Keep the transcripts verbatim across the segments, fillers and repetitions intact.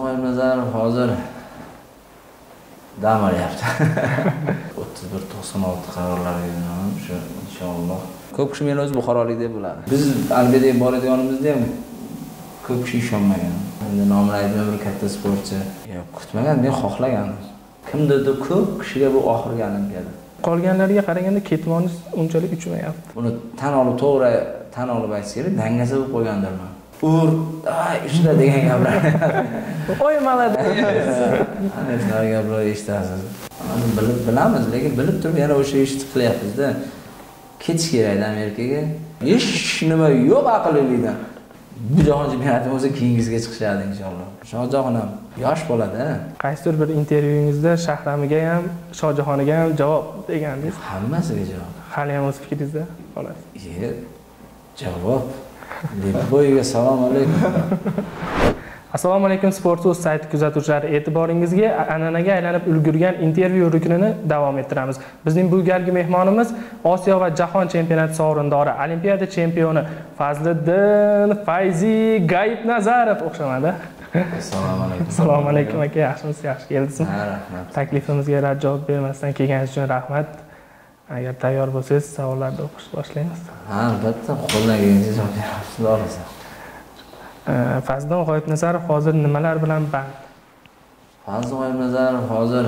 Fazl G'oibnazarov hozir dam olyapti. o'ttiz bir to'qson olti qarorlariga shu inshaalloh. Ko'p kishi meni o'zi buxorolik deb biladi. Biz Albiyaga boradiganimizda ham ko'p kishi ishonmagan. Endi nomini aytmay bir katta sportchi. Yo'q, kutmagan, men xohlagandim. Kimdirdir ko'p kishiga bu oxirgi Olimpiada. Qolganlarga qaraganda ketmoningiz unchalik uchmayapti. Buni tan olib, to'g'ri tan olib aytish kerak, dangasa bo'lib qo'ygandirman. Ur, ay, ishla degan gaplar. Oy, malada. Ana shunaqa gaplar eshitasiz. Ani bilib bilamiz, lekin bilib turib yana o'sha ishni qilyapmiz-da. Ketish kerak Amerikaga. Hech nima yo'q aqllilikdan. Bu jahon chempionatining o'zi keyingizga chiqishadi inshaalloh. Shohjahon ham yosh bolada. Qaysidir bir intervyungizda Shahramiga ham, Shohjahoniga ham javob degandingiz. Hammasiga javob. Hali ham o'z fikringizda qolasiz. Ye, javob. Lebboyga salom alaykum. Assalomu alaykum Sportuz sayti kuzatuvchilari, e'tiboringizga an'anaga aylanib ulgurgan intervyu ruknini davom ettiramiz. Bizning bu galgi mehmonimiz Osiyo va Jahon chempionati sovrindori, Olimpiada chempioni Fazliddin Fayzi G'oibnazarov o'xshamadi. Assalomu alaykum. Assalomu alaykum aka, yaxshimisiz? Yaxshi keldingizmi? Ha, rahmat. Taklifimizga rad javob bermasdan kelganingiz uchun rahmat. Agar tayyor bo'lsangiz, savollarni o'qish boshlaymiz. Ha, albatta, qo'ldan kelgancha javob beramiz. Fazliddin G'oibnazarov hozir nimalar bilan band? Fazl G'oibnazarov hozir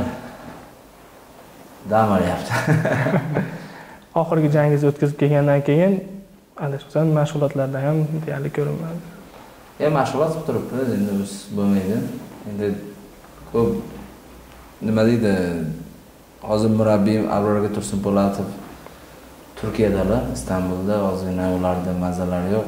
dam olyapti. Oxirgi jangingizni o'tkazib kelgandan keyin adashmasam mashg'ulotlarda ham deyarli ko'rinmadi. Ya mashg'ulot qilib turibmiz, endi biz bo'lmaydi. Endi ko'p nima deydi? Hozir murabbiyim Abrorga Tursunpo'latov Turkiyadalar, Istanbulda, ozgina ularda mazalari yo'q.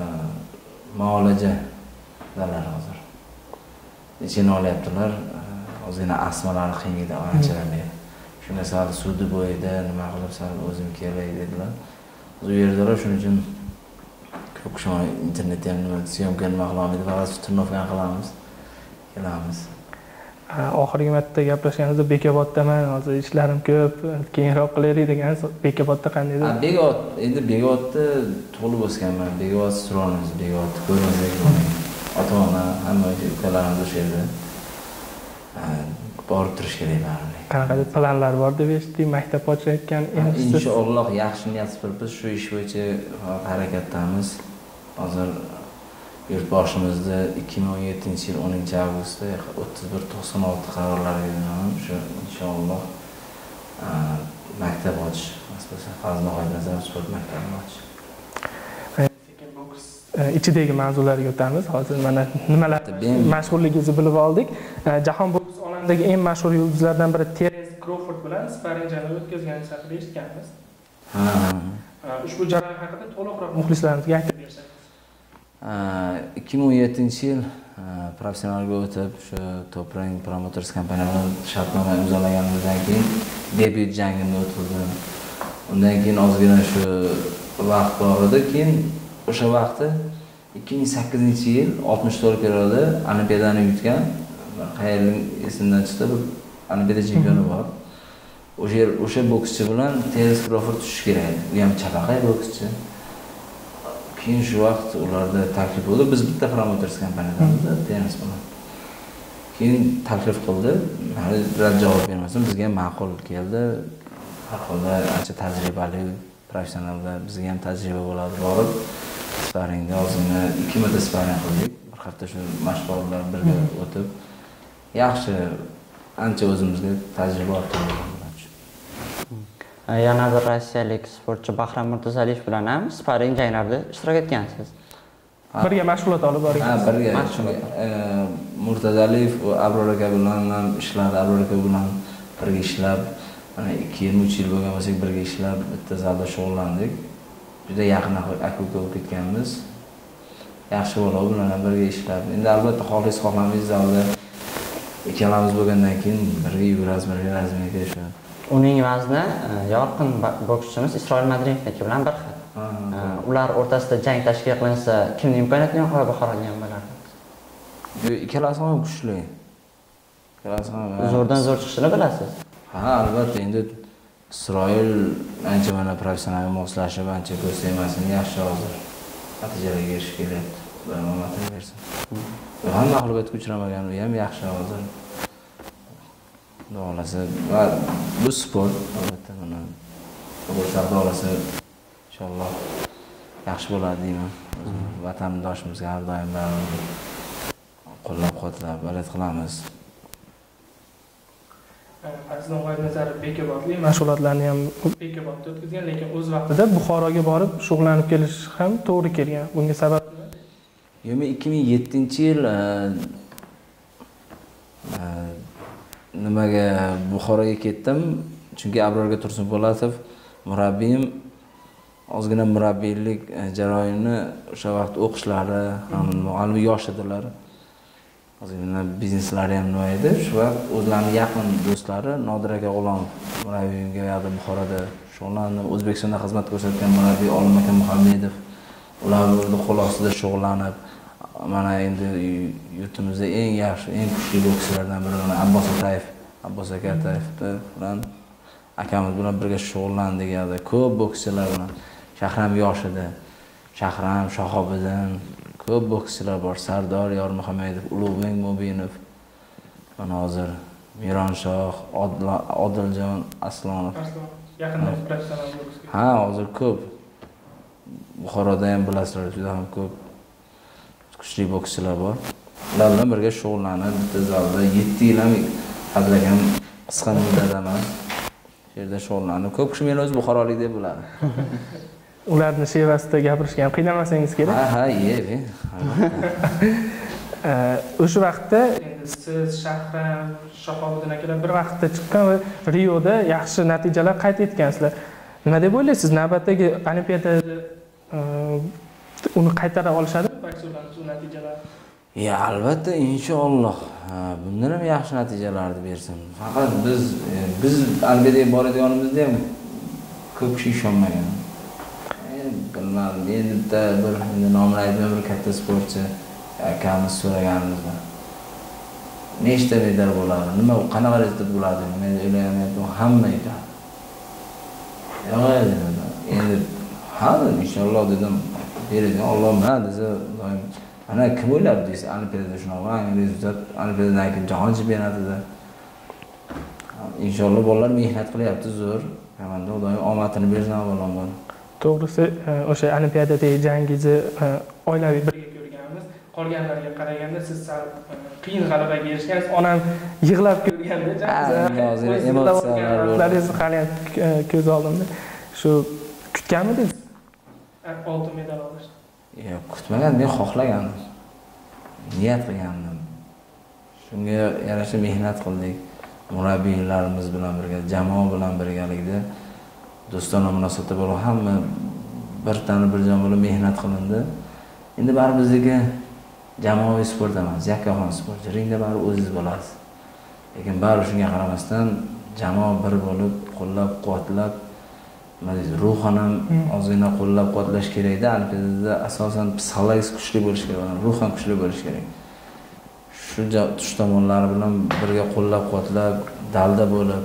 Muolajalar hozir. Ichini olyaptilar. Ozgina asmalari qiynaydi anchadan beri. Shunga sal sudi bo'yida nima qilib sal o'zim kelay dedilar. U yerdalar, shuning uchun ko'p kishi internetda ham nima syomka nima qilamiz, faqat turnovka qilamiz. Kelamiz. Oxirgi marta gaplashganimizda Bekoboddaman, hozir ishlarim ko'p, keyinroq qilaylik degansiz. Bekobodda qanday edi? Ha, Bekobod, endi Bekobodda tug'ilib o'sganman. Bekobod Surxonimiz, Bekobodda ko'rmasak bo'lmaydi. Ota-ona, hamma ukalarimiz o'sha yerda. Borib turish kerak baribir. Qanaqadir planlar bor deb eshitdik, maktab ochayotgan endi. Inshaalloh yaxshi niyat qilib biz shu ish bo'yicha harakatdamiz. Hozir yurtboshimizda ikki ming o'n yettinchi yil o'ninchi avgustda o'ttiz bir to'qson olti qarorlariga shu inshaalloh maktab ochish, masalan, Fazl G'oibnazarov sport maktabini ochish. Sekin boks ichidagi mavzularga o'tamiz. Hozir mana nimalar mashhurligingizni bilib oldik. Jahon boks olamidagi eng mashhur yulduzlardan biri Terence Crawford bilan sparring jangi o'tkazganingiz haqida eshitganmiz. Ha. Ushbu jarayon haqida to'liqroq muxlislarimizga aytib bersangiz. ikki ming o'n yettinchi yil professionalga o'tib, shu Top Rank Promoters kompaniya bilan shartnoma imzolaganimizdan keyin debyut jangimni o'tkazdim. Undan keyin ozgina shu vaqt bor edi. Keyin o'sha vaqtda ikki ming sakkizinchi yil oltmish to'rt kiloda Olimpiadani yutgan, qayerning esimdan chiqdi, bir Olimpiada chempioni bor. O'sha o'sha bokschi bilan Terence Crawford tushish kerak edi. U ham chapaqay bokschi. Keyin shu vaqt ularda taklif bo'ldi. Biz bitta promoters kompaniyadamiz, Terence bilan. Keyin taklif qildi. Hali rad javob bermasam, bizga ham ma'qul keldi. Har holda ancha tajribali professionallar, bizga ham tajriba bo'ladi. Borib sparringda ozgina ikki marta sparring qildik. Bir hafta shu mashg'ulotlar birga o'tib, yaxshi ancha o'zimizga tajriba orttirdik. Yana bir rossiyalik sportchi Bahram Murtazaliyev bilan ham sparring janglarda ishtirok etgansiz. Birga mashg'ulot olib borgansiz. Ha, birga. Murtazaliyev va Abror aka bilan ham ishladi. Abror aka bilan birga ishlab, mana ikki yil, uch yil bo'lgan bo'lsak birga ishlab, bitta zalda shug'ullandik. Juda yaqin aka bo'lib ketganmiz. Yaxshi bola bilan ham birga ishlab. Endi albatta xohlis xohlamaymiz zalda ikkalamiz bo'lgandan keyin birga yuguramiz, birga razminga shu. Uning vazni yorqin bokschimiz Isroil Madrimovniki bilan bir xil. Ular o'rtasida jang tashkil qilinsa, kimning imkoniyatini yo'qolib qolgan bo'lardi? Ikkalasi ham kuchli. Ikkalasi ham zo'rdan zo'r chiqishini bilasiz. Ha, albatta, endi Isroil ancha mana professionalga moslashib, ancha ko'rsamasini yaxshi hozir natijalarga erishib kelyapti. Xudo omadini bersin. Ham mag'lubiyatga uchramagan, u ham yaxshi hozir. Xudo xolasa va bu sport albatta buni bo'lsa Xudo xolasa inshaalloh yaxshi bo'ladi deyman. Vatandoshimizga har doim qo'llab-quvvatlab balet qilamiz. Aziz G'oyibnazarov Bekobodlik mashg'ulotlarni ham Bekobodda o'tkazgan, lekin o'z vaqtida Buxoroga borib shug'ullanib kelish ham to'g'ri kelgan. Bunga sabab nima? Men ikki ming yettinchi yil nimaga Buxoroga ketdim, chunki Abrorga Tursunpo'latov murabbiyim ozgina murabbiylik jarayonini o'sha vaqt o'qishlari, ham yosh edilar. Ozgina bizneslari ham nima edi. Shu vaqt o'zlarining yaqin do'stlari Nodir aka G'ulomov murabbiyimga yoqda Buxoroda shug'ullanib, O'zbekistonda xizmat ko'rsatgan murabbiy Olim aka Muhammedov ular qo'l ostida shug'ullanib, mana endi yurtimizda eng yaxshi, eng kuchli bokschilardan biri Abbos Atayev, Abbos aka Atayev bilan akamiz bilan birga shug'ullandik. Yoqda ko'p bokschilar bilan Shahram yosh edi. Shahram, Shahobiddin, ko'p bokschilar bor. Sardor Yormuhamedov, Ulug'bek Mubinov, mana hozir Mironshoh, Odiljon Aslonov. Yaqinda professional boksga. Ha, hozir ko'p. Buxoroda ham bilasizlar, juda ham ko'p kuchli bokschilar bor. Ular bilan birga shug'ullanib, bitta zalda yetti yil ham qadlagan qisqa muddat emas. Shu yerda shug'ullanib, ko'p kishi meni o'zi buxorolik deb biladi. Ularni shevasida gapirishga ham qiynamasangiz kerak. Ha, ha, ye, O'sha vaqtda endi siz Shahram, Shahobiddin akalar bir vaqtda chiqqan va Rioda yaxshi natijalar qayd etgansizlar. Nima deb o'ylaysiz? Navbatdagi Olimpiadada uni qaytara olishadimi boksyorlar shu natijalar? Ya, albatta, inshaalloh. Bundan ham yaxshi natijalarni bersin. Faqat biz biz Olimpiadaga boradiganimizda ham ko'p kishi ishonmagan. Bilmadim, endi bitta bir nomini aytmay bir katta sportchi akamiz so'raganimizda nechta medal bo'ladi, nima qanaqa rezultat bo'ladi, men o'ylayapman, hamma aytadi. Yo'q, endi ha, inshaalloh dedim, beradigan Alloh mana desa, doim ana kim o'ylab deysiz, Olimpiadada shunaqa rezultat, Olimpiadadan keyin jahon chempionatida. Inshaalloh bolalar mehnat qilyapti zo'r. Hamda doim omadini bersin avvalambor. To'g'risi, o'sha Olimpiadadagi jangingizni oilaviy birga ko'rganmiz. Qolganlarga qaraganda siz sal qiyin g'alabaga erishgansiz. Onam yig'lab ko'rganda hozir emotsiyalar hali ko'z oldimda. Shu kutganmidingiz? Oltin medal olishni. Yo'q, kutmagan, men xohlagandim. Niyat qilgandim. Shunga yarasha mehnat qildik. Murabbiylarimiz bilan birga, jamoa bilan birgalikda do'stona munosabatda bo'lib, hamma bir tana bir jon bo'lib mehnat qilindi. Endi baribir bizdagi jamoaviy sport emas, yakkaxon sport. Ringda baribir o'zingiz bo'lasiz. Lekin baribir shunga qaramasdan jamoa bir bo'lib, qo'llab-quvvatlab, nima deysiz, ruhan ham ozgina qo'llab-quvvatlash kerak-da. Olimpiadada asosan psixologik kuchli bo'lish kerak, ruhan kuchli bo'lish kerak. Shu tush tomonlari bilan birga qo'llab-quvvatlab, dalda bo'lib,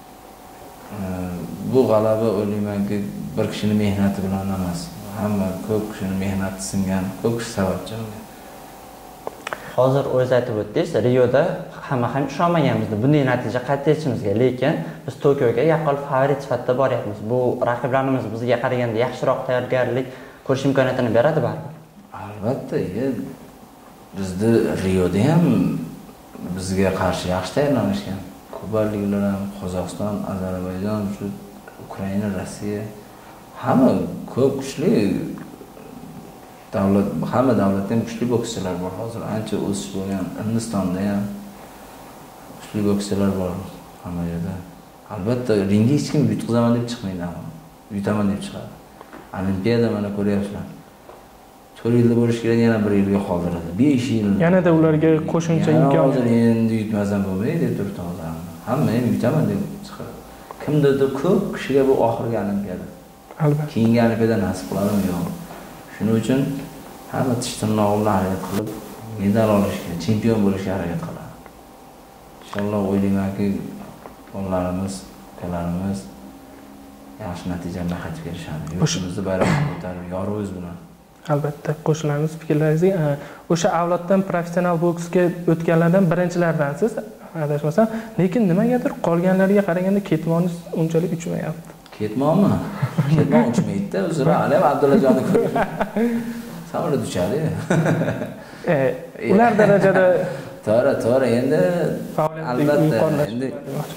bu g'alaba o'ylaymanki bir kishining mehnati bilan emas, hamma ko'p kishining mehnati singan, ko'p kishi sababchi bunga. Hozir o'zingiz aytib o'tdingiz, Rioda hamma ham ishonmaganmizni bunday natija qayd etishimizga, lekin biz Tokioga yaqqol favorit sifatida boryapmiz. Bu raqiblarimiz bizga qaraganda yaxshiroq tayyorgarlik ko'rish imkoniyatini beradi baribir. Albatta, bizda Rioda ham bizga qarshi yaxshi tayyorlanishgan. Kubaliklar ham, Qozog'iston, Ozarbayjon, shu Ukraina, Rossiya hamma ko'p kuchli davlat, hamma davlatda ham kuchli bokschilar bor. Hozir ancha o'sish bo'lgan. Hindistonda ham kuchli bokschilar bor hamma yerda. Albatta, ringga hech kim yutqizaman deb chiqmaydi, yutaman deb chiqadi. Olimpiada mana ko'ryapsizlar. to'rt yilda bo'lish kerak, yana bir yilga qoldiradi. besh yil. Yanada ularga qo'shimcha imkon. Hozir endi yutmasam bo'lmaydi deb turibdi hozir. Hamma ham yutaman deb chiqadi. Kimdirdir ko'p kishiga bu oxirgi Olimpiada. Albatta. Keyingi Olimpiada nasib qoladimi yo'q. Shuning uchun hamma tish tirnoq bilan harakat qilib, medal olishga, chempion bo'lishga harakat qiladi. Inshaalloh o'ylaymanki, bolalarimiz, ukalarimiz yaxshi natijalarga qaytib kelishadi. Yurtimizni bayroqni ko'tarib, yorug'imiz bilan. Albatta qo'shilamiz fikrlaringizga. O'sha avloddan professional boksga o'tganlardan birinchilardansiz, adashmasam, lekin nimagadir qolganlarga qaraganda ketmoningiz unchalik uchmayapti. Ketmonmi? Ketmon uchmaydi-da, o'zira hali ham Abdulajonni ko'rgan. Samolyot uchadi. E, ular darajada to'g'ri, to'g'ri. Endi albatta endi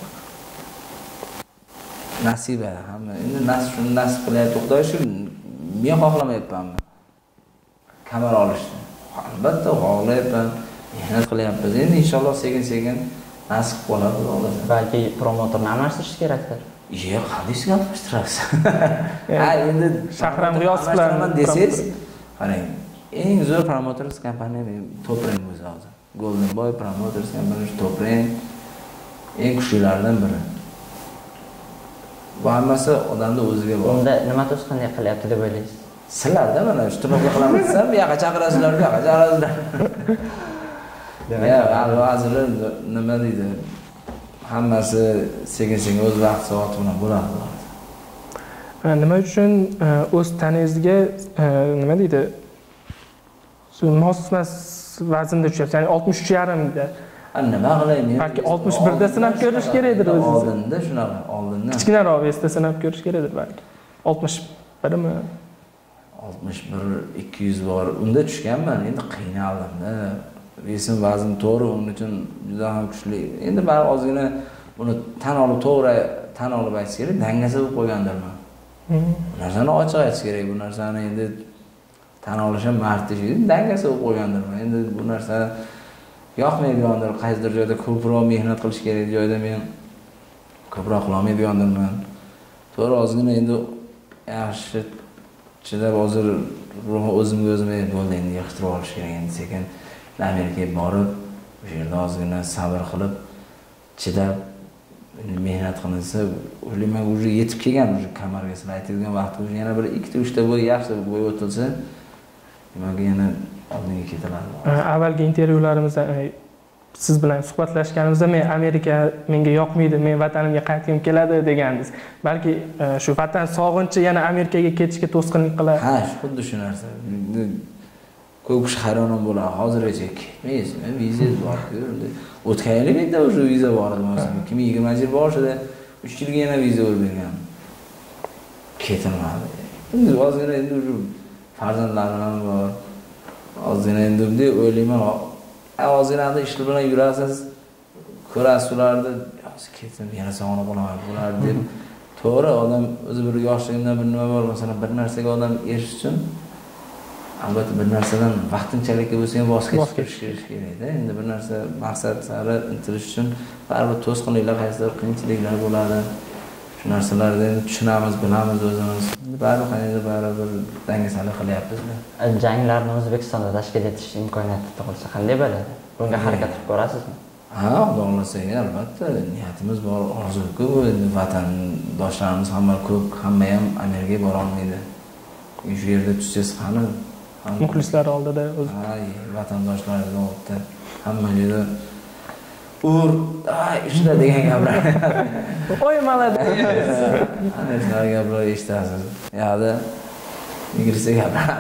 nasiba hamma. Endi nasib shuni nasib qilyapti. Xudo shu men xohlamayapmanmi? Kamera olishni. Albatta xohlayapman. Mehnat qilyapmiz. Endi inshaalloh sekin-sekin nasib bo'ladi, xohlasa. Balki promotorni almashtirish kerakdir. Yo'q, hadisga almashtiramiz. Ha, endi Shahram G'iyosov bilan desangiz, qarang, eng zo'r promoters kompaniya Topring o'zi hozir. Golden Boy Promoters kompaniyasi Topring eng kuchlilardan biri. Bu hammasi odamda o'ziga bog'liq. Unda nima to'sqinlik qilyapti deb o'ylaysiz? Sizlarda mana shu turmuqqa qilaman desam, bu yoqqa chaqirasizlar, bu yoqqa chaqirasizlar. Ya, hozir nima deydi? Hammasi sekin-sekin o'z vaqt soati bilan bo'ladi. Nima uchun o'z tanangizga nima deydi? Mos-mos vaznda tushyapsiz, ya'ni oltmish uch yarim da. Nima qilay men? Balki oltmish bir da sinab ko'rish kerakdir o'zingiz. Oldinda shunaqa, oldinda. Kichkinaroq vesda sinab ko'rish kerakdir balki. oltmish bir mi? oltmish bir ikki yuz bor unda tushganman, endi qiynaldim-da. Vesim vazn to'g'ri, uning uchun juda ham kuchli. Endi bari ozgina buni tan olib to'g'ri tan olib aytish kerak, dangasa bo'lib qo'ygandirman. Bu narsani ochiq aytish kerak, bu narsani endi tan olish ham mard ish, dangasa bo'lib qo'ygandirman. Endi bu narsa yoqmaydigandir, qaysidir joyda ko'proq mehnat qilish kerak joyda men ko'proq qila olmaydigandirman. To'g'ri, ozgina endi yaxshi chidab hozir ruhi o'zimga o'zim bo'ldi, endi yig'ishtirib olish kerak, endi sekin Amerikaga borib, o'sha yerda ozgina sabr qilib, chidab mehnat qilinsa, o'ylayman, уже yetib kelgan, уже kamarga sizlar aytadigan vaqt, уже yana bir ikkita uchta bo'y yaxshi bo'y o'tilsa, demak yana oldinga ketiladi. Avvalgi intervyularimizda siz bilan suhbatlashganimizda men Amerika menga yoqmaydi, men vatanimga qaytgim keladi degandingiz. Balki shu vatan sog'inchi yana Amerikaga ketishga to'sqinlik qiladi. Ha, xuddi shu narsa. Ko'p kishi hayron bo'ladi. Hozirgacha ketmaysiz, men vizangiz bor-ku. O'tgan yilda o'sha viza bor edi, masalan, ikki ming yigirmanchi yil boshida uch yilga yana viza bergan. Ketilmadi. Endi hozir endi o'sha farzandlarim ham bor. Ozgina endi bunday o'ylayman, ozgina ishlar bilan yurasiz, ko'rasiz ularni, ketin yana sog'inib qolaman bular deb. To'g'ri, odam o'zi bir yoshligimdan bir nima bor, masalan, bir narsaga odam erishish uchun albatta bir narsadan vaqtinchalik bo'lsa ham voz kechish kerak-da. Endi bir narsa maqsad sari intilish uchun baribir to'sqinliklar, qaysidir qiyinchiliklar bo'ladi. Shu narsalarni endi tushunamiz, bilamiz o'zimiz. Baribir qanday baribir dangasalik qilyapmiz. Janglarni O'zbekistonda tashkil etish imkoniyati tug'ilsa qanday bo'ladi? Bunga harakat qilib ko'rasizmi? Ha, xudo xolasa, albatta niyatimiz bor, orzu-ku. Endi vatandoshlarimiz hamma ko'p, hamma ham Amerikaga bora olmaydi. Shu yerda tushsiz qani muxlislar oldida o'zi. Ay, vatandoshlar oldida hamma joyda ur, ay, ishla degan gaplar. Oy, malada. Ana shunaqa gaplar eshitasiz. Yo'qda inglizcha gaplar.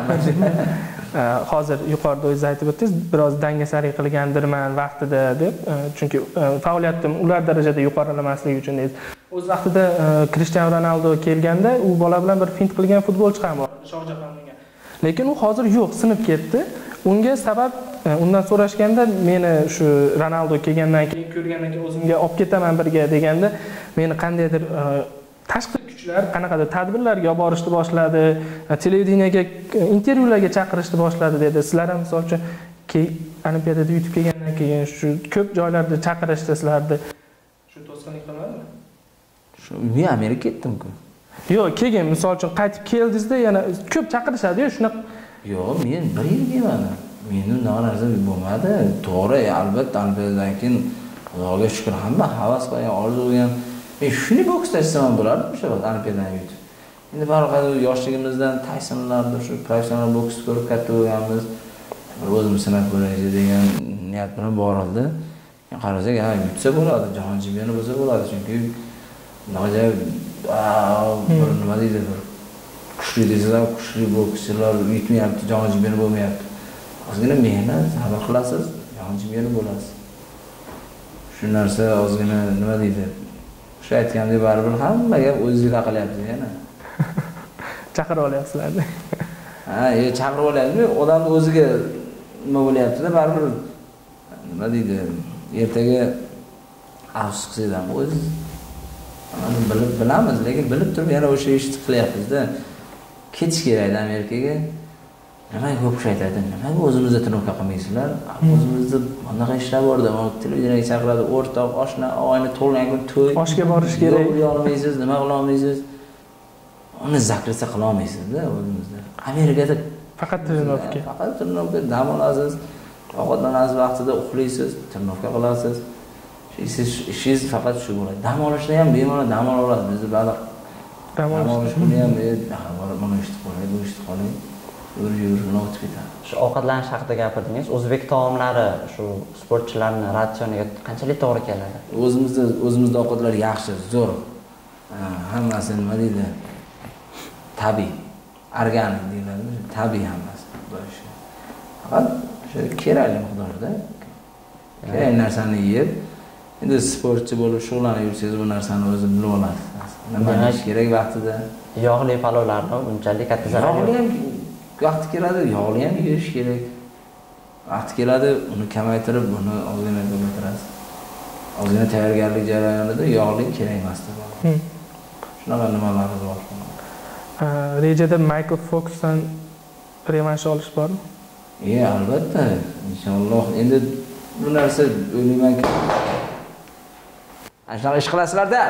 Hozir yuqorida o'zingiz aytib o'tdingiz, biroz dangasalik qilgandirman vaqtida deb, chunki faoliyatim ular darajada yuqorilamasligi uchun deysiz. O'z vaqtida Cristiano Ronaldo kelganda u bola bilan bir fint qilgan futbolchi ham bor, Shohjahon degan. Lekin u hozir yo'q, sinib ketdi. Unga sabab undan so'rashganda, meni shu Ronaldo kelgandan keyin ko'rgandan keyin o'zimga olib ketaman birga deganda, meni qandaydir tashqi kuchlar qanaqadir tadbirlarga olib borishni boshladi, televideniyaga, intervyularga chaqirishni boshladi dedi. Sizlar ham misol uchun Olimpiadada yutib kelgandan keyin shu ko'p joylarda chaqirishdi sizlarni. Shu to'sqinlik qilmadimi? Shu men Amerikaga ketdim-ku. Yo'q, keyin misol uchun qaytib keldingizda yana ko'p chaqirishadi-yu, shunaqa. Yo'q, men bir yil kelmadim. Meni unaqa narsa bo'lmadi. To'g'ri, albatta Olimpiadadan keyin Xudoga shukr, hamma havas qilgan, orzu qilgan. Men shuni boksda istamam bo'lardi o'sha vaqt Olimpiadadan yutib. Endi baribir yoshligimizdan Taysonlarni shu professional boks ko'rib katta bo'lganmiz. O'zimiz sinab ko'raylik degan niyat bilan borildi. Men qarasak, ha, yutsa bo'ladi, jahon chempioni bo'lsa bo'ladi, chunki nojo'ya bir nima deydi, bir kuchli desalar, kuchli bokschilar yetmayapti, jahon chempioni bo'lmayapti. Ozgina mehnat, sabr qilasiz, jahon chempioni bo'lasiz. Shu narsa ozgina nima deydi? O'sha aytgandek baribir hamma gap o'zingizga qilyapsiz yana. Chaqirib olyapsizlar-da. Ha, e chaqirib olyapsiz, odamni o'ziga nima bo'lyapti-da, baribir nima deydi? Ertaga afsus qilsanglar o'ziz Mana bilib bilamiz, lekin bilib turib yana o'sha ishni qilyapmiz-da. Ketish kerak Amerikaga. Nimaga ko'p kishi aytadi? Nimaga o'zimizda trenirovka qilmaysizlar? O'zimizda bunaqa ishlar bor-da, televiziyaga chaqiradi, o'rtoq, oshna, oyni to'lgan kun to'y. Oshga borish kerak. Yo'q, olmaysiz, nima qila olmaysiz? Uni zakrasa qila olmaysiz-da o'zimizda. Amerikada faqat trenirovka. Faqat trenirovka, dam olasiz, ovqatlanasiz vaqtida uxlaysiz, trenirovka qilasiz. Siz ishingiz faqat shu bo'ladi. Dam olishda ham bemalol dam ola olasiz. Bizda baliq dam olish kuni ham mana ishni qolay, bu ishni qolay. Yurib yurib o'tib ketadi. Shu ovqatlanish haqida gapirdingiz. O'zbek taomlari shu sportchilarning ratsioniga qanchalik to'g'ri keladi? O'zimizda o'zimizda ovqatlar yaxshi, zo'r. Hammasi nima deydi? Tabiiy, organik deyiladi. Tabiiy hammasi. Faqat o'sha kerakli miqdorda kerak narsani yeb. Endi sportchi bo'lib shug'ullanib yursangiz bu narsani o'zi bilib olasiz. Nima qilish kerak vaqtida. Yog'li palovlarni unchalik katta zarar yo'q. Yog'li ham vaqti keladi, yog'li ham yeyish kerak. Vaqti keladi, uni kamaytirib, buni ozgina ko'paytirasiz. Ozgina tayyorgarlik jarayonida yog'li kerak emasdi. Shunaqa nimalarimiz bor. Rejada Michael Foxdan revansh olish bormi? E, albatta, inshaalloh. Endi bu narsa o'ylaymanki Ashnaqa ish qilasizlar-da.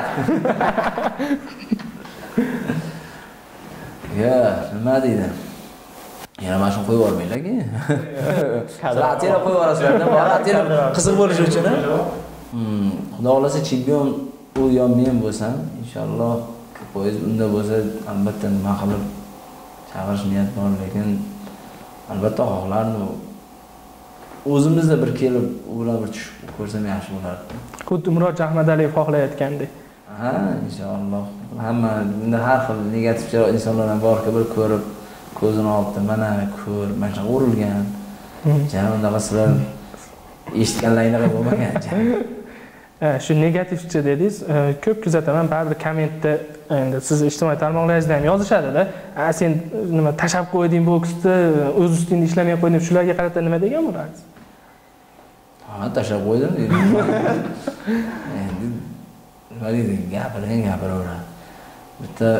Ya, nima deydi? Yana mana shuni qo'yib yubormanglar-ki. Atira qo'yib yuborasizlar-da, atira qiziq bo'lishi uchun. Hmm, Xudo xolasa chempion u yo men bo'lsam, inshaalloh poyiz unda bo'lsa, albatta nima qilib chaqirish niyat bor, lekin albatta xohlardim. O'zimizda bir kelib, ular bir tushib ko'rsam yaxshi bo'lardi. Xuddi Murod Ahmadaliyev xohlayotgandek. Ha, inshaalloh. Hamma bunda har xil negativ insonlar ham bor-ku, bir ko'rib, ko'zini oldi, mana ko'r, mana shu urilgan. Jana undaqa sizlar eshitganlaringlar bo'lmagan. Shu negativchi dedingiz, ko'p kuzataman, baribir kommentda endi siz ijtimoiy tarmoqlaringizda ham yozishadi-da. "A sen nima tashab qo'yding boksda, o'z ustingda ishlamay qo'yding" shularga qarata nima degan bo'lasiz? Ha, tashab qo'ydim deydi. Endi nima deydi? Gapiring, gapiraveradi. Bitta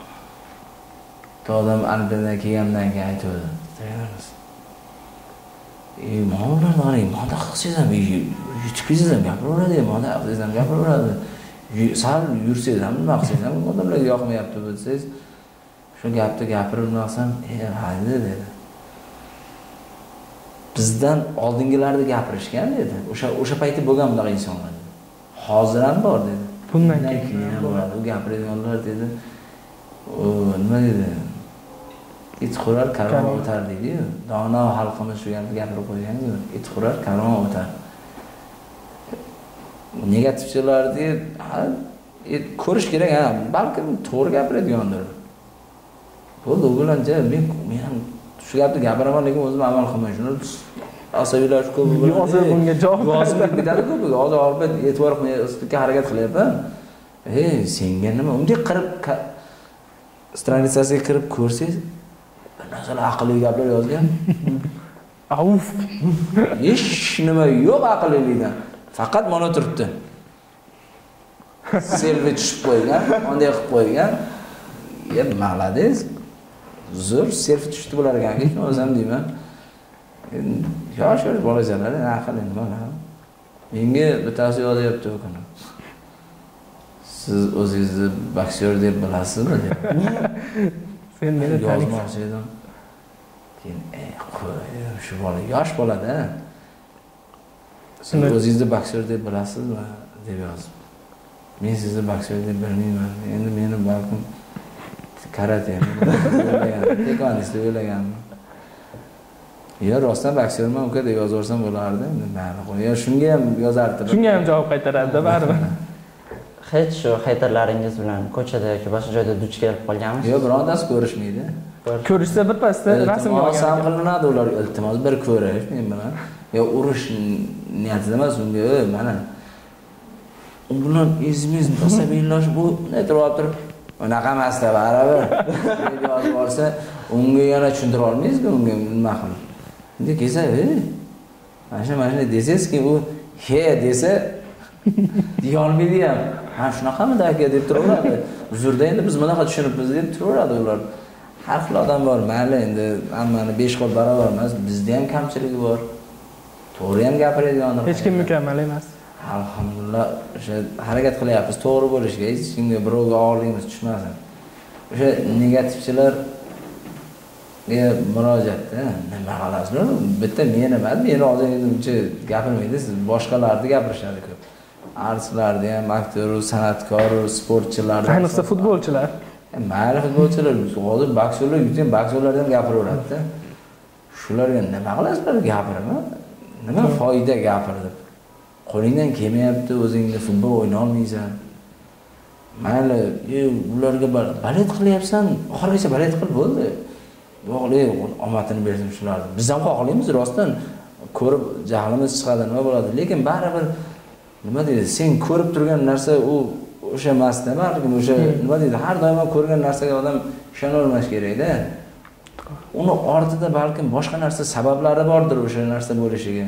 odam Albadan kelgandan keyin aytadi. E, ma'lumlar qarang, mana qilsangiz ham, yutuqingiz ham gapiraveradi, mana qilsangiz ham gapiraveradi. Sal yursangiz ham nima qilsangiz ham odamlarga yoqmayapti bo'lsangiz, shu gapni gapirib naqsam, "E, haydi" dedi. Bizdan oldingilarni gapirishgan dedi. O'sha o'sha payti bo'lgan bunaqa insonlar. Hozir ham bor dedi. Bundan keyin ham bo'ladi. U gapirganlar dedi. O, nima dedi? It xurar, karvon o'tar deydi-ku. Dono xalqimiz shu gapni gapirib qo'ygan-ku. It xurar, karvon o'tar. Negativchilarni ko'rish kerak, ha, balki to'g'ri gapiradigandir. Bo'ldi, u bilancha men men ham shu gapni gapiraman, lekin o'zim amal qilmay shuni asabiylash ko'p bo'ladi. Hozir bunga javob yozib ketadi-ku. Hozir olib e'tibor qilishga harakat qilyapman. Ey, senga nima? Unga qirib stranitsasiga kirib ko'rsangiz, narsalar aqlli gaplar yozgan. Avf. Hech nima yo'q aqllilikdan. Faqat mana turibdi. Selfie tushib qo'ygan, unday qilib qo'ygan. Ya, malades. Zo'r selfie tushdi bular ekan, hech o'zim deyman. Yosh-yosh bolachalar, aqlli nima? Menga bittasi yozyapti u kuni. Siz o'zingizni boksyor deb bilasizmi deb. Sen meni yozmoqchi edim. Keyin, "Ey, qo'y, shu bola yosh bola-da. Siz o'zingizni boksyor deb bilasizmi?" deb yozdim. Men sizni boksyor deb bilmayman. Endi meni balkim karate, taekwondo deb o'ylaganman. Ya, rostdan boksyorman uka deb yozaversam bo'lardi. Mayli qo'y. Ya, shunga ham yozardim. Shunga ham javob qaytaradi-da baribir. hech shu haydarlaringiz bilan ko'chada yoki boshqa joyda duch kelib qolganmisiz? Yo'q, birontasi ko'rishmaydi. Ko'rishsa bir pasda rasmga olgan. Iltimos qilinadi ular, iltimos bir ko'rish men bilan. Yo urush niyatida emas, unga mana ular izmiz asabiylash bu ne turib unaqa emas-da barabir. Yozib olsa, unga yana tushuntira olmaysiz-ku, unga nima qilib. Endi kelsa, mana shu mana shuni desangiz-ki, u he desa deya olmaydi ham. Ha shunaqami aka deb turaveradi. Uzrda endi biz bunaqa tushunibmiz deb turaveradi ular. Har xil odam bor, mayli endi hammani besh qo'l barobar emas, bizda ham kamchiligi bor. To'g'ri ham gapiradiganlar. Hech kim mukammal emas. Alhamdulillah, o'sha harakat qilyapmiz to'g'ri bo'lishga, hech kimga birovga og'irligimiz tushmasin. O'sha negativchilar ga murojaatda nima qilasizlar? Bitta men emas, meni oldingizda gapirmaydi, siz boshqalarni gapirishadi ko'p. Artistlarni ham, aktyor, san'atkor, sportchilar, ayniqsa futbolchilar. Mayli futbolchilar, hozir boksyorlar, yutgan boksyorlardan gapiraveradi-da. Shularga nima qilasizlar gapirma? Nima foyda gapirdi? Qo'lingdan kelmayapti, o'zingni futbol o'yna olmaysan. Mayli, ularga balet qilyapsan, oxirigacha balet qil bo'ldi. Yo'qli, omadini bersin shularni. Biz ham xohlaymiz rostdan ko'rib jahlimiz chiqadi, nima bo'ladi, lekin baribir nima deydi, sen ko'rib turgan narsa u o'sha emas-da, balkim o'sha nima deydi, har doim ko'rgan narsaga odam ishonavermas kerak-da. Uni ortida balkim boshqa narsa sabablari bordir o'sha narsa bo'lishiga.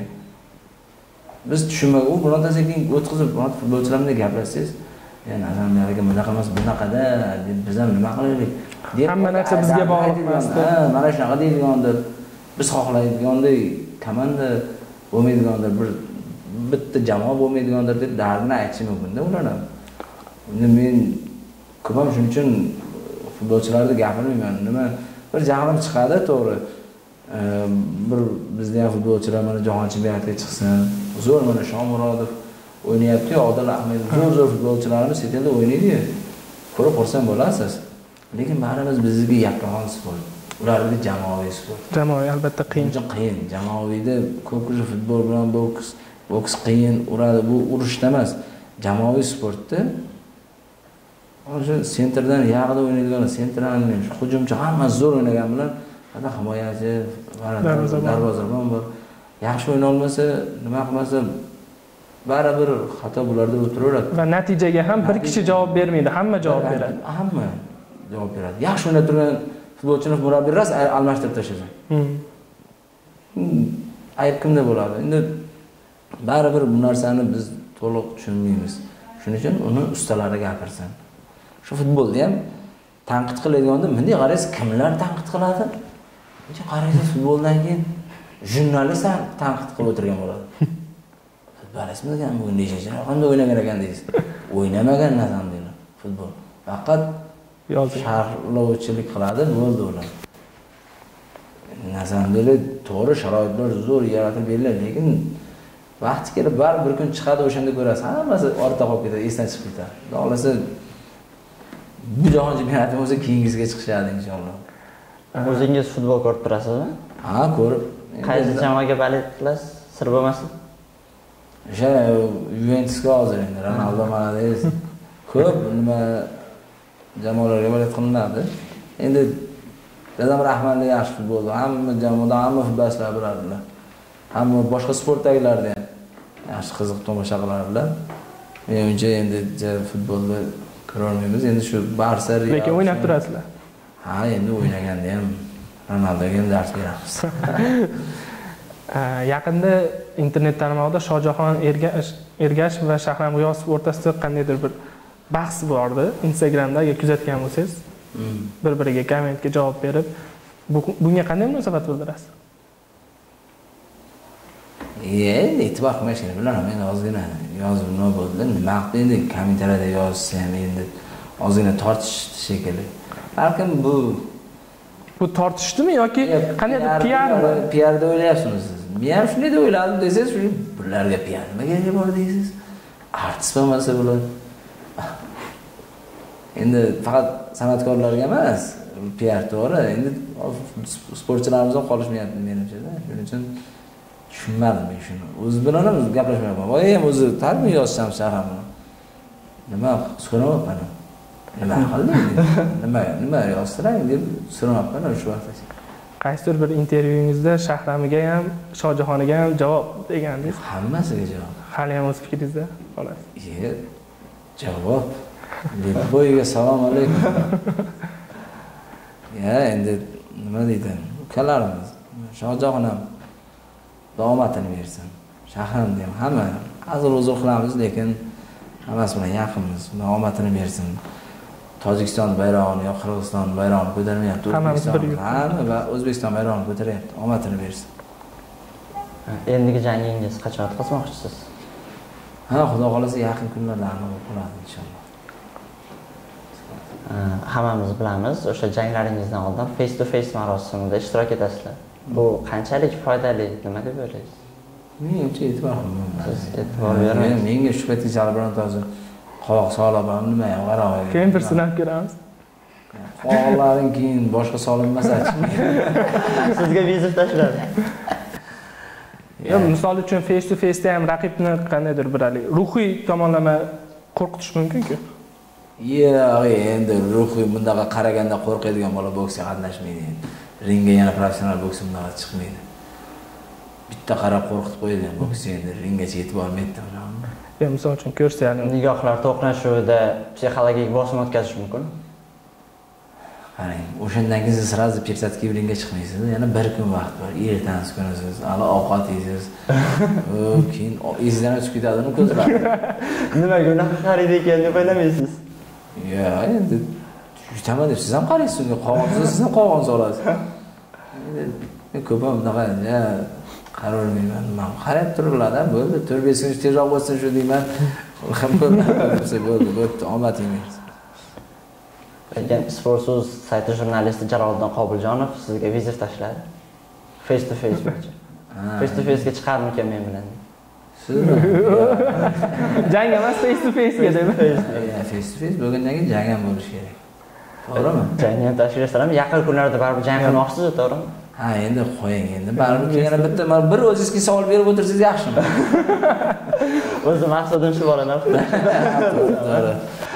Biz tushunmak, u birontasiga o'tkazib, biror futbolchilar bilan gaplashsangiz, "Ya nazarlarga bunaqa emas, bunaqada" deb biz ham nima qilaylik? Hamma narsa bizga bog'liq emas-da. Mana shunaqa deydigandir. Biz xohlaydigandek komanda bo'lmaydigandir, bir bitta jamoa bo'lmaydigandir deb dardini aytishi mumkin-da ular ham. Endi men ko'p ham shuning uchun futbolchilarni gapirmayman. Nima bir jahlim chiqadi, to'g'ri. Bir bizda ham futbolchilar mana jahon chempionatiga chiqsin. Zo'r mana Shomurodov o'ynayapti, Odil Ahmedov zo'r-zo'r futbolchilarimiz chet elda o'ynaydi. Ko'rib qo'rsan bo'lasiz. Lekin barimiz bizga yaqin sport. Ularga jamoaviy sport. Jamoaviy albatta qiyin. Juda qiyin. Jamoaviyda ko'p kishi futbol bilan boks, boks qiyin uradi. Bu urushda emas, jamoaviy sportda o'sha sentrdan yaqda o'ynaydigan, sentrdan hujumchi hamma zo'r o'ynagan bilan, mana himoyachi, darvozabon bor. Yaxshi o'yna olmasa, nima qilmasa baribir xato bularda o'tiraveradi. Va natijaga ham bir kishi javob bermaydi, hamma javob beradi. Hamma javob beradi. Yaxshi o'ynab turgan futbolchini murabbiy ras almashtirib tashlasa. Ayb kimda bo'ladi? Endi baribir bu narsani biz to'liq tushunmaymiz. Shuning uchun uni ustalari gapirsin. Shu futbolda ham tanqid qiladigan-da, bunday qaraysiz, kimlar tanqid qiladi? Buncha qaraysiz futboldan keyin jurnalist ham tanqid qilib o'tirgan bo'ladi. Futbolistmi degan bu nechinchi qanday o'ynagan ekan deysiz. O'ynamagan narsani deydi futbol. Faqat sharhlovchilik qiladi, bo'ldi ular. Nazarda to'g'ri sharoitlar zo'r yaratib beriladi, lekin vaqti kelib bar bir kun chiqadi, o'shanda ko'rasiz, hammasi ortda qolib ketadi, esdan chiqib ketadi. Xohlasa bu jahon chempionati o'zi keyingisiga chiqishadi inshaalloh. O'zingiz futbol ko'rib turasizmi? Ha, ko'rib. Qaysi jamoaga balet qilasiz? Sir bo'lmasin. O'sha Juventusga hozir endi Ronaldo mana deysiz. Ko'p nima jamoalarga balet qilinadi. Endi Dadam rahmatli yaxshi futbolda, hamma jamoada hamma futbolchilar biladilar. Hamma boshqa sportdagilarda ham yaxshi qiziq tomosha qilardilar. Menimcha endi futbolni ko'ra olmaymiz. Endi shu Barsa, Real. Lekin o'ynab turasizlar. Ha, endi o'ynaganda ham Ronaldoga ham dars beramiz. Yaqinda internet tarmog'ida Shohjahon Ergashev va Shahram G'iyosov o'rtasida qandaydir bir bahs bordi. Instagramda agar kuzatgan bo'lsangiz, bir-biriga kommentga javob berib, bunga qanday munosabat bildirasiz? Endi e'tibor qilmashini bilaman, men ozgina yozib nima bo'ldi, nima qilib endi kommentariyada yozsa ham endi ozgina tortishdi shekilli. Balkim bu bu tortishdimi yoki qanday P R-mi? P R da o'ylayapsizmi siz? Men ham shunday deb o'yladim desangiz, shu bularga P R nima kerak bor deysiz? Artist bo'lmasa bular. Endi faqat san'atkorlarga emas, P R to'g'ri. Endi sportchilarimiz ham qolishmayapti menimcha-da. Shuning uchun tushunmadim men shuni. O'zi bilan ham gaplashmayapman. Voy ham o'zi tarbiya yozsam shahar bilan. nima so'rayapman. Nima qilding? Nima nima yoztirang deb so'rayapman o'sha vaqtda. Qaysidir bir intervyungizda Shahramiga ham, Shohjahoniga ham javob degandingiz. Hammasiga javob. Hali ham o'z fikringizda, xolos. Ye, javob. Boyga salom alaykum. Ya, endi nima deydi? Ukalarimiz, Shohjahon ham daomatini bersin. Shahram ham hamma azil o'zil qilamiz, lekin hammasi bilan yaqinmiz. Daomatini bersin. Tojikiston bayrog'ini yo Qirg'iziston bayrog'ini ko'tarmayapti. Hammamiz bir yurt. Hamma va O'zbekiston bayrog'ini ko'taryapti. Omadini bersin. Endigi jangingiz qachon o'tkazmoqchisiz? Ha, xudo xolasa yaqin kunlarda aniq bo'ladi inshaalloh. Hammamiz bilamiz, o'sha janglaringizdan oldin face to face marosimida ishtirok etasizlar. Bu qanchalik foydali, nima deb o'ylaysiz? Menimcha e'tibor Siz e'tibor bering. Menga shu paytgacha birontasi qovoq sog'lab nima ham qarab. Keyin bir sinab ko'ramiz. Qovoqlaring keyin boshqa solinmasa-chi. Sizga vizit tashladi. Ya misol uchun face to face da ham raqibni qandaydir bir ruhiy tomonlama qo'rqitish mumkin-ku. Yo'q, endi ruhiy bundaqa qaraganda qo'rqadigan bola boksga qatnashmaydi. Ringga yana professional boks bundaqa chiqmaydi. Bitta qarab qo'rqitib qo'yadigan boks endi ringgacha yetib olmaydi. Ya misol uchun ko'rsataylik. Nigohlar to'qnashuvida psixologik bosim o'tkazish mumkin. Qarang, o'shandan keyin siz sразу persatga ringga chiqmaysiz. Yana bir kun vaqt bor. Ertangi kunisiz, hali ovqat yeysiz. O, keyin izdan o'tib ketadimi ko'zlar? Nimaga unaqa qaraydi ekan deb o'ylamaysiz? Yo'q, endi yutaman deb siz ham qaraysiz, unga qog'oz, siz ham qog'oz olasiz. Endi men ko'pam bunaqa, ya qarormayman. Men qarab turinglar-da, bo'ldi. to'rt besh kun tezroq bo'lsin shu deyman. Ham bo'ldi, bo'ldi, bo'ldi, omading bersin. Lekin Sportso'z sayti jurnalisti Jaloliddin Qobiljonov sizga vizit tashladi. Face to face bo'yicha. Face to face ga chiqarmikan men bilan. Sizmi? Jang emas, face to face ga deb. Face to face bo'lgandan keyin jang ham bo'lishi kerak. To'g'rimi? Jangni ham tashkil etaman. Yaqin kunlarda baribir jang qilmoqchisiz, to'g'rimi? Ha, endi qo'ying endi. Baribir yana bitta mana bir o'zingizga savol berib o'tirsangiz yaxshimi? O'zi maqsadim shu bo'ladi. To'g'ri.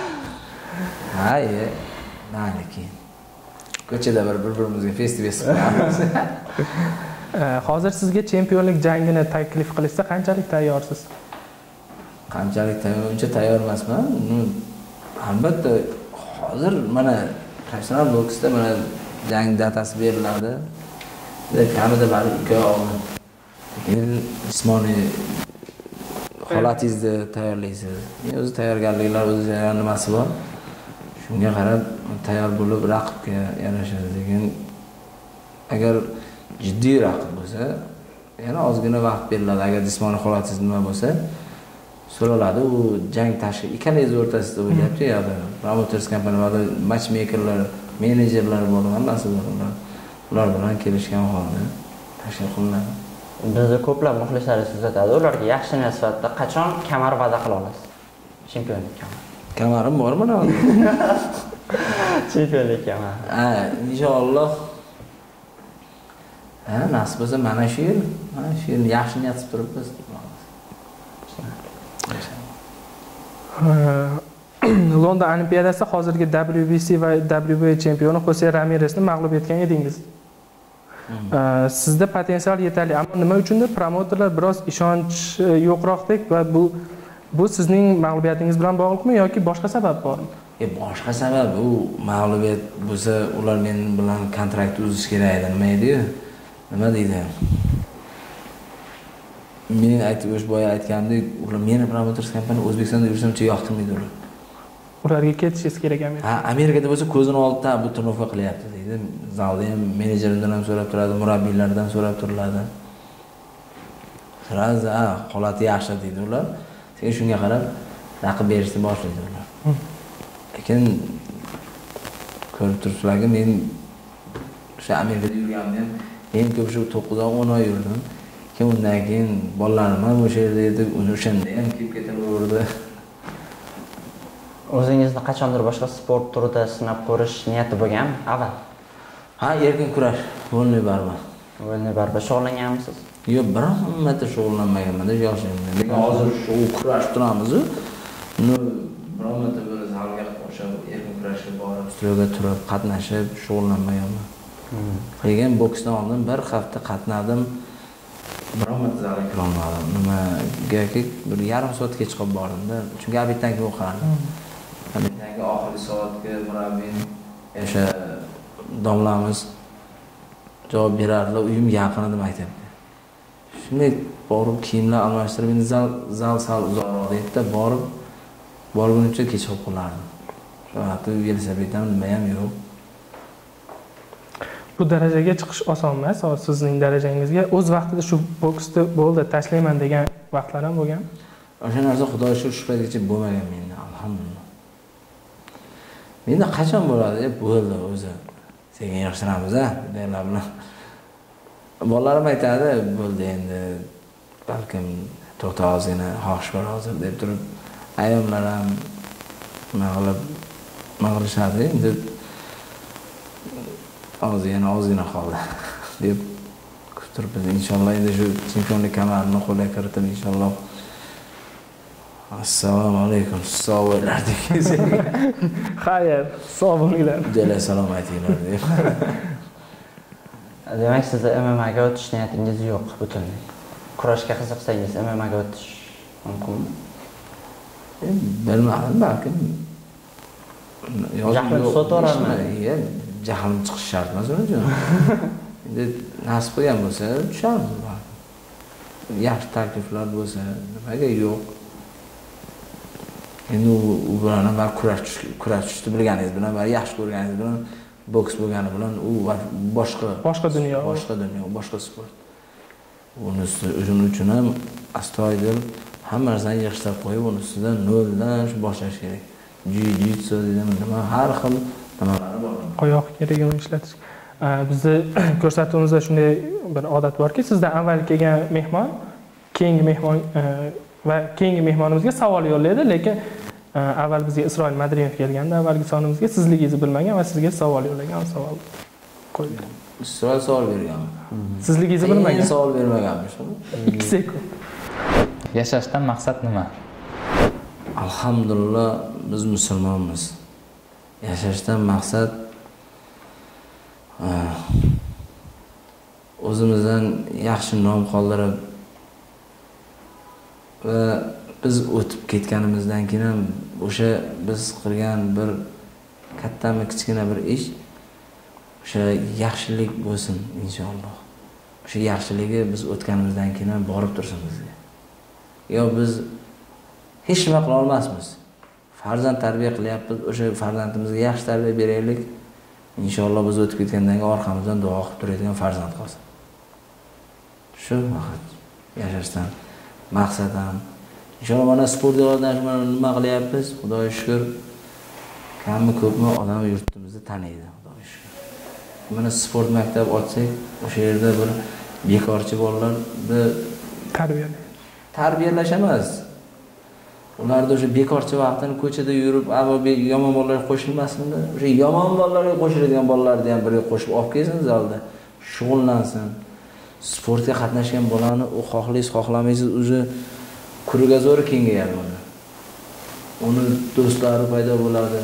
Ha, ye. Nani keyin. Ko'chada bir-birimizga face to face qilamiz. Hozir sizga chempionlik jangini taklif qilishsa qanchalik tayyorsiz? Qanchalik tayyor? Uncha tayyor emasman. Albatta hozir mana professional boksda mana jang datasi beriladi. Kamida bari ikki oy. Endi jismoniy holatingizni tayyorlaysiz. O'zi tayyorgarliklar, o'zi nimasi bor. Shunga qarab tayyor bo'lib raqibga yarashadi. Lekin agar jiddiy raqib bo'lsa, yana ozgina vaqt beriladi. Agar jismoniy holatingiz nima bo'lsa, so'raladi. U jang tashkil ikkalangiz o'rtasida bo'lyapti, yo'qmi? Promoters kompaniyalar, matchmakerlar, menejerlar bor, hammasi bor. Ular bilan kelishgan holda tashkil qilinadi. Bizda ko'plab muxlislaringiz kuzatadi. Ularga yaxshi niyat sifatida qachon kamar va'da qila olasiz? Chempionlik kamari. Kamarim bor mana. Chempionlik kamari. Ha, inshaalloh. Ha, nasib bo'lsa mana shu yil, mana shu yil yaxshi niyat qilib turibmiz. London Olimpiadasida hozirgi W B C va W B A chempioni Jose Ramiresni mag'lub etgan edingiz. Sizda potensial yetarli, ammo nima uchundir promotorlar biroz ishonch yo'qroqdek va bu bu sizning mag'lubiyatingiz bilan bog'liqmi yoki boshqa sabab bormi? E boshqa sabab u mag'lubiyat bo'lsa, ular men bilan kontrakt uzish kerak edi, nima edi-yu? Nima deydi? Men aytib o'sh boya aytgandek, ular meni promoters kompaniya O'zbekistonda yursamcha yoqtirmaydi ular. Ularga ketishingiz kerak emas. Ha, Amerikada bo'lsa ko'zini oldida bu turnovka qilyapti deydi. Zalda ham menejerimdan ham so'rab turadi, murabbiylardan so'rab turiladi. Sразу, ha, holati yaxshi deydi ular. Sen shunga qarab raqib berishni boshlaydi ular. Lekin ko'rib turibsizlarki, men o'sha Amerikada yurganimda ham eng ko'p shu to'qqiz o'n oy yurdim. Keyin undan keyin bolalarim ham o'sha yerda edi, o'shanda ham kelib ketaverdi. O'zingizni qachondir boshqa sport turida sinab ko'rish niyati bo'lganmi? Avval. Ha, erkin kurash, bo'lmay barba. Bo'lmay barba shug'ullanganmisiz? Yo'q, biron marta shug'ullanmaganman-da yoshligimda. Lekin hozir shu kurash turamiz-ku. Uni biron marta bir zalga o'sha erkin kurashga borib, studiyada turib, qatnashib, shug'ullanmaganman. Qilgan boksdan oldin bir hafta qatnadim. Biron marta zalga kira olmadim. Nimagaki bir yarim soat kech qolib bordim-da. Chunki abitanga o'qidim. Abitanga oxirgi soatga murabbiyim o'sha domlamiz javob berardilar. Uyim yaqin edi maktabga. Shunday borib kiyimlar almashtirib, endi zal zal sal uzoqroq edi-da, borib borgunimcha kech qolib qolardim. Shu vaqtda velosipedam nima ham yo'q. Bu darajaga chiqish oson emas. Sizning darajangizga o'z vaqtida shu boksda bo'ldi, tashlayman degan vaqtlar ham bo'lgan. O'sha narsa Xudoga shukr, shu paytgacha bo'lmagan menda, alhamdulillah. Menda qachon bo'ladi? Bo'ldi o'zi. Sekin yaxshiramiz-a, deylar bilan. Bolalarim aytadi, bo'ldi endi. Balkim to'xta ozgina, xohish bor hozir deb turib, ayollar ham nima qilib mag'rishadi endi. Ozgina, ozgina qoldi deb kuttirib, inshaalloh endi shu chempionlik kamarini qo'lga kiritib, inshaalloh. Assalomu alaykum, sog' bo'linglar degan. Xayr, sog' bo'linglar. Jala salom aytinglar deb. Demak, siz M M A ga o'tish niyatingiz yo'q butunlay. Kurashga qiziqsangiz M M A ga o'tish mumkinmi? Bilmadim, balkim. Jahlim so'toraman. Jahlim chiqish shart emas o'zi. Endi nasib qilgan bo'lsa, tushamiz. Yaxshi takliflar bo'lsa, nimaga yo'q? Endi u bilan ham kurash kurash tushdi bilganingiz bilan, va yaxshi ko'rganingiz bilan, boks bo'lgani bilan u boshqa boshqa dunyo, boshqa dunyo, boshqa sport. Bunisi o'shuning uchun ham astoydil hamma narsani yig'ishtirib qo'yib, uni ustidan noldan boshlash kerak. Jiu-jitsu dedim, nima har xil nimalari bor. Oyoq kerakini ishlatish. Bizni ko'rsatuvimizda shunday bir odat borki, sizdan avval kelgan mehmon keyingi mehmon va keyingi mehmonimizga savol yo'llaydi, lekin avval bizga Isroil Madrimov kelganda avvalgi sonimizga sizligingizni bilmagan va sizga savol yo'llagan, savol qo'ygan. Isroil savol bergan. Sizligingizni bilmagan. Savol bermaganmish. ikki sekund. Yashashdan maqsad nima? Alhamdulillah biz musulmonmiz. Yashashdan maqsad o'zimizdan yaxshi nom qoldirib va biz o'tib ketganimizdan keyin ham o'sha biz qilgan bir kattami kichkina bir ish o'sha yaxshilik bo'lsin inshaalloh. O'sha yaxshiligi biz o'tganimizdan keyin ham borib tursin bizga. Yo biz hech nima qila olmasmiz. Farzand tarbiya qilyapmiz, o'sha farzandimizga yaxshi tarbiya beraylik. Inshaalloh biz o'tib ketgandan keyin orqamizdan duo qilib turadigan farzand qolsin. Shu vaqt yashashdan maqsad ham. Inshaalloh mana sport yo'lidan nima qilyapmiz? Xudoga shukr. Kammi ko'pmi odam yurtimizda taniydi, Xudoga shukr. Mana sport maktab ochsak, o'sha yerda bir bekorchi bolalarni tarbiyalaydi. Tarbiyalash emas. Ularda o'sha bekorchi vaqtini ko'chada yurib, avo yomon bolalarga qo'shilmasin-da. O'sha yomon bolalarga qo'shiladigan bolalarni ham birga qo'shib olib kelsin zalda, shug'ullansin. Sportga qatnashgan bolani u xohlaysiz, xohlamaysiz, o'zi kurgazori kengayadi uni. Uni do'stlari paydo bo'ladi.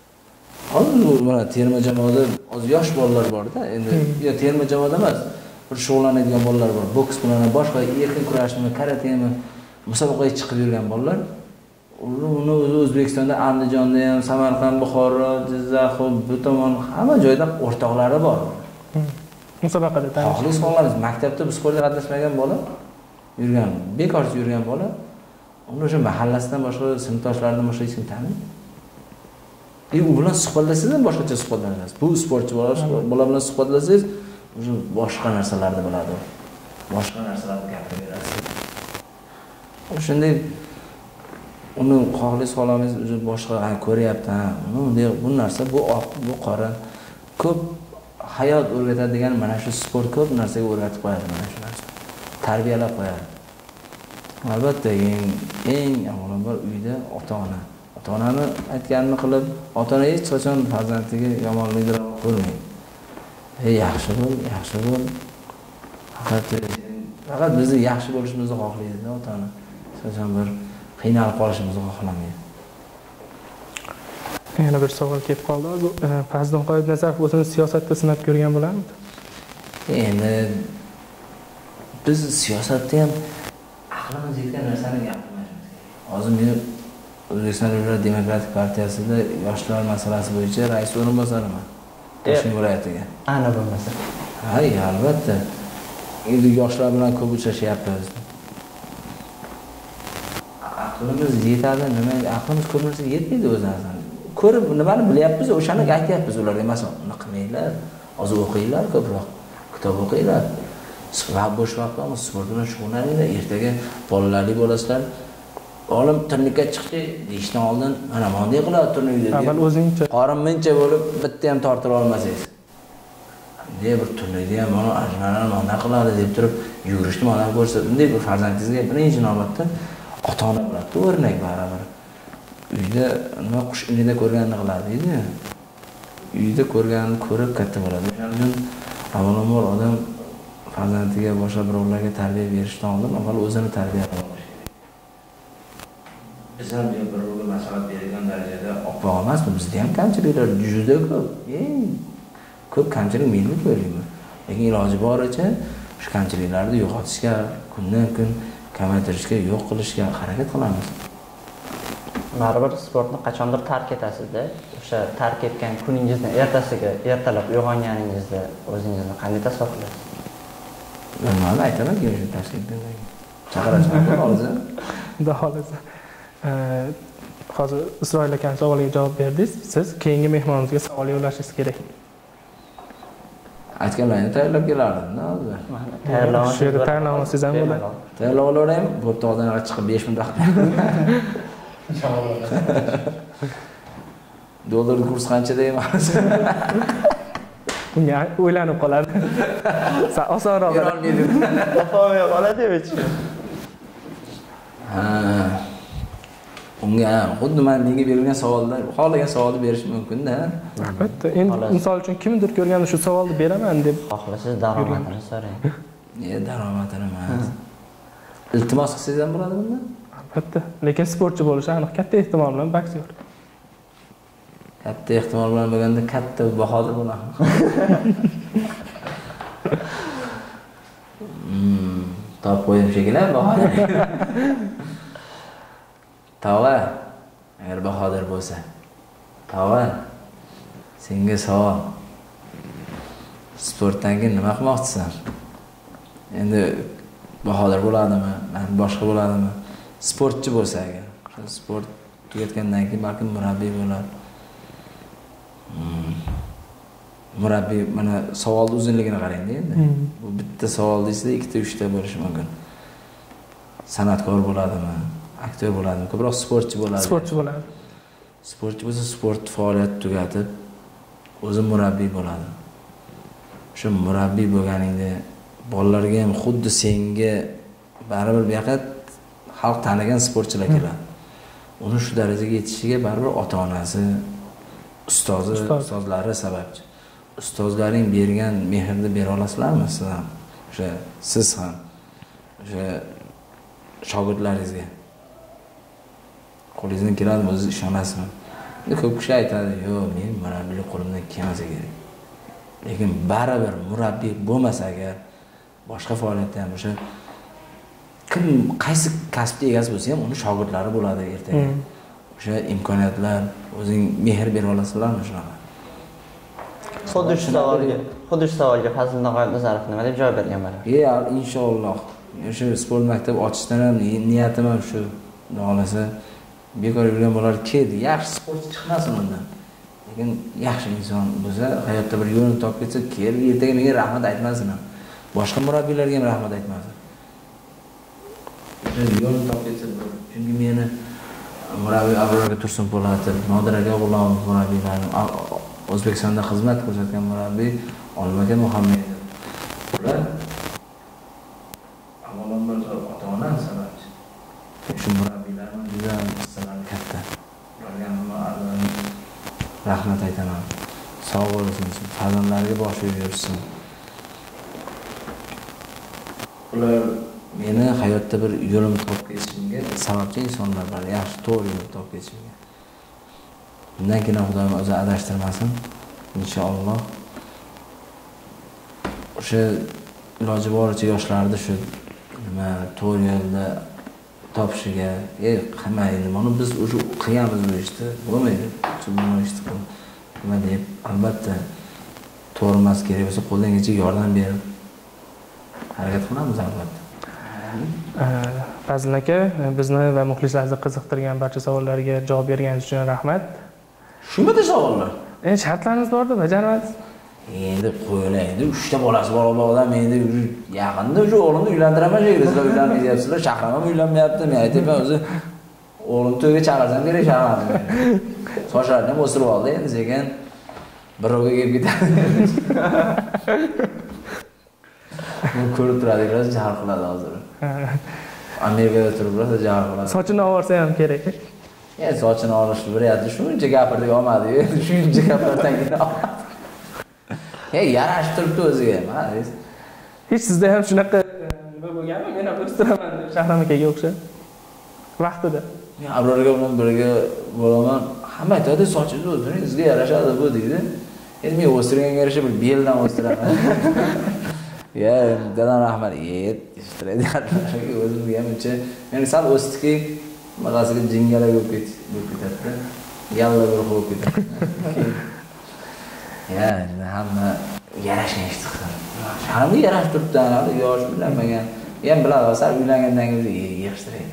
Hozir mana terma jamoada hozir yosh bolalar bor-da, endi yo terma jamoada emas, bir shug'ullanadigan bolalar bor. Boks bilan boshqa erkin kurashmi, karatemi musobaqaga chiqib yurgan bolalar. Uni o'zi O'zbekistonda, Andijonda ham, Samarqand, Buxoro, Jizzax, bu tomon hamma joyda o'rtoqlari bor. Musobaqada tanish. Xohlis xohlarsiz, maktabda bu sportga qatnashmagan bola, yurgan, bekorchi yurgan bola, uni o'sha mahallasidan boshqa sinfdoshlaridan boshqa hech kim taniydi. E u bilan suhbatlashsangiz boshqacha suhbatlanasiz. Bu sportchi bola bilan suhbatlasangiz, o'sha boshqa narsalarni biladi. Boshqa narsalarni gapirib berasiz. O'shunday uni xohlis xolamiz o'zi boshqa ko'ryapti, ha, uni bu narsa, bu oq, bu qora ko'p hayot o'rgatadigan mana shu sport ko'p narsaga o'rgatib qo'yadi mana shu narsa. Tarbiyalab qo'yadi. Albatta, eng eng avvalambor uyda ota-ona. Ota-onani aytganini qilib, ota-ona hech qachon farzandiga yomonlik qilmaydi. Ey, yaxshi bo'l, yaxshi bo'l. Faqat faqat bizni yaxshi bo'lishimizni xohlaydi ota-ona. Hech qachon bir qiynalib qolishimizni xohlamaydi. Yana bir savol kelib qoldi. Hozir Fazlon Qoyibnazarov o'zini siyosatda sinab ko'rgan bo'larmidi? Endi biz siyosatda ham aqlimiz yetgan narsani gapirmaymiz. Hozir men O'zbekiston Davlat Demokratik partiyasida yoshlar masalasi bo'yicha rais o'rinbosariman. Toshkent viloyatiga. Ana bo'lmasa. Ha, albatta. Endi yoshlar bilan ko'p uchrashyapmiz. Aqlimiz yetadi, nima? Aqlimiz ko'p narsaga yetmaydi o'zimizdan. Ko'rib, nimani bilyapmiz, o'shani aytyapmiz ularga. Masalan, uni qilmanglar, hozir o'qinglar ko'proq, kitob o'qinglar. Va bo'sh vaqtlarimiz sport bilan shug'ullaninglar. Ertaga bolalarli bo'lasizlar. Olim turnirga chiqdi, deyishdan oldin mana bunday qiladi turnirga. Avval o'zingcha qorin mincha bo'lib bitta ham tortira olmasangiz. Bunday bir turnirda ham mana ajnalar mana qiladi deb turib yurishni mana ko'rsatib, bunday bir farzandingizga birinchi navbatda ota-ona bo'ladi, o'rnak barabir. Uyda nima qush inida ko'rganini qiladi deydi. Uyda ko'rganini ko'rib katta bo'ladi. Shuning uchun avvalambor odam farzandiga boshqa birovlarga tarbiya berishdan oldin avval o'zini tarbiya qilish kerak. Biz ham birovga maslahat bergan darajada oppoq emasmi? Bizda ham kamchiliklar juda ko'p. Eng ko'p kamchilik meni ko'rayman. Lekin iloji boricha shu kamchiliklarni yo'qotishga, kundan kun kamaytirishga, yo'q qilishga harakat qilamiz. Baribir sportni qachondir tark etasiz-da. O'sha tark etgan kuningizni ertasiga, ertalab uyg'onganingizda o'zingizni qanday tasavvur qilasiz? Men aytaman, shu Toshkentdan chaqirasizmi hozir? Xudo xolasa. Hozir Isroil akam savoliga javob berdingiz. Siz keyingi mehmonimizga savol yo'llashingiz kerak. Aytganlaringizni tayyorlab kelardim, hozir. Tayyorlamasangiz Shu yerda tayyorlamasangiz ham bo'ladi. Tayyorlab olaveram, bo'pti, hozir chiqib besh minut vaqt. Dollar kursi qancha deyman? Unga o'ylanib qoladi. Osonroq. Topolmay qoladi-ku. Ha. Unga xuddi men menga berilgan savollar, xohlagan savolni berish mumkin-da. Albatta. Endi misol uchun kimdir ko'rganda shu savolni beraman deb xohlasangiz daromadini so'rang. Ne daromadini emas. Iltimos qilsangiz ham bo'ladi bunda? Albatta. Lekin sportchi bo'lish aniq katta ehtimol bilan boksyor. Katta ehtimol bilan bo'lganda katta bahodir bo'laman. Hmm, top qo'yim shekilli bahodir. Tava, agar bahodir bo'lsa. Tava, senga savol. Sportdan keyin nima qilmoqchisan? Endi bahodir bo'ladimi, boshqa bo'ladimi? Sportchi bo'lsa agar, sport tugatgandan keyin balkim murabbiy bo'lar. Hmm. Murabbiy mana savolning uzunligini qarang-da endi. Bu bitta savol deysizda ikkita uchta bo'lishi mumkin. San'atkor bo'ladimi, aktyor bo'ladimi, ko'proq sportchi bo'ladi. Sportchi bo'ladi. Sportchi bo'lsa sport faoliyat tugatib o'zi murabbiy bo'ladi. Shu murabbiy bo'lganingda bolalarga ham xuddi senga baribir bu yoqqa xalq tanigan sportchilar keladi. Uni shu darajaga yetishiga baribir ota-onasi, ustozi, ustozlari sababchi. Ustozlaring bergan mehrni bera olasizlarmi siz ham? O'sha siz ham o'sha shogirdlaringizga qo'lingizdan keladimi, o'zingiz ishonasizmi? Endi ko'p kishi aytadi, "Yo'q, men murabbiylik qo'limdan kelmasa kerak." Lekin baribir murabbiy bo'lmasa agar boshqa faoliyatda ham o'sha kim qaysi kasbga egasi bo'lsa ham uni shogirdlari bo'ladi ertaga. O'sha imkoniyatlar, o'zing mehr bera olasizlarmi shunaqa? Xuddi shu savolga, xuddi shu savolga Fazliddin Qoyibnazarov nima deb javob bergan bo'lar? "Ey, inshaalloh. O'sha sport maktabi ochishdan ham niyatim ham shu. Xolasa bekor yurgan bo'lar keldi. Yaxshi sportchi chiqmasin undan. Lekin yaxshi inson bo'lsa, hayotda bir yo'lni topib ketsa, kelib ertaga menga rahmat aytmasin ham. Boshqa murabbiylarga ham rahmat aytmasin. Yo'lni topib ketsa, chunki meni murabbiy Abrorga Tursunpo'latov, Nodir aka G'ulomov murabbiylarim, O'zbekistonda xizmat ko'rsatgan murabbiy Olmaka Muhammadov. Ular avvalambor ota-ona sababchi. Shu murabbiylarning juda hissalari katta. Ularga ham rahmat aytaman. Sog' bo'lsin, farzandlariga bosh bersin. Ular meni hayotda bir yo'limni topib ketishimga sababchi insonlar bor, yaxshi to'g'ri yo'l topib ketishimga. Bundan keyin Xudoyim o'zi adashtirmasin. Inshaalloh. O'sha iloji boricha yoshlarni shu nima to'g'ri yo'lda topishiga, "Ey, qilmaydi, mana biz o'sha qilganmiz bu ishni, bo'lmaydi. Shu bu ishni qil." Nima deb, albatta to'g'ri emas, kerak bo'lsa qo'ldan kelsa yordam berib harakat qilamiz albatta. Fazlin aka, bizni va muxlislarni qiziqtirgan barcha savollarga javob berganingiz uchun rahmat. Shumida savollar? Endi shartlarimiz bor-da, bajaramiz. Endi qo'ylaydi, uchta bolasi bor odam endi yaqinda o'sha o'g'limni uylantiraman deydi. Sizlar uylanmaysiz deyapsizlar, chaqiraman uylanmayapti. Men aytayman o'zi o'g'lim to'yga chaqirsam kerak chaqiradi. Sochlarini ham o'stirib oldi, endi sekin birovga kelib ketadi. Bu ko'rib turadi, biroz jahl qiladi hozir. Amerikada turib biroz jahl qiladi. Sochini olsa ham kerak. Ya sochini olishni bilyapti, shuncha gapirdik olmadi-yu, shuncha gaplardan keyin olmadi. Hey, yarashib turibdi o'ziga, mana. Hech sizda ham shunaqa nima bo'lganmi? Men ham o'stiraman, Shahram akaga o'xshab. Vaqtida. Men Abrorga bilan birga bo'laman. Hamma aytadi, sochingiz o'stiring, sizga yarashadi bu deydi. Endi men o'stirganga yarasha bir beldan o'stiraman. Ya, dadam rahmat, yet, istiraydi. O'zimga ham uncha, men sal o'stiki, mag'asiga jingala bo'lib ketadi. Yalla bir bo'lib ketadi. Ya, hamma yarashgan ish qildi. Shaharga yarashib turibdi, hali yosh bilanmagan. Ham biladi, sal uylangandan keyin yig'ishtiraydi.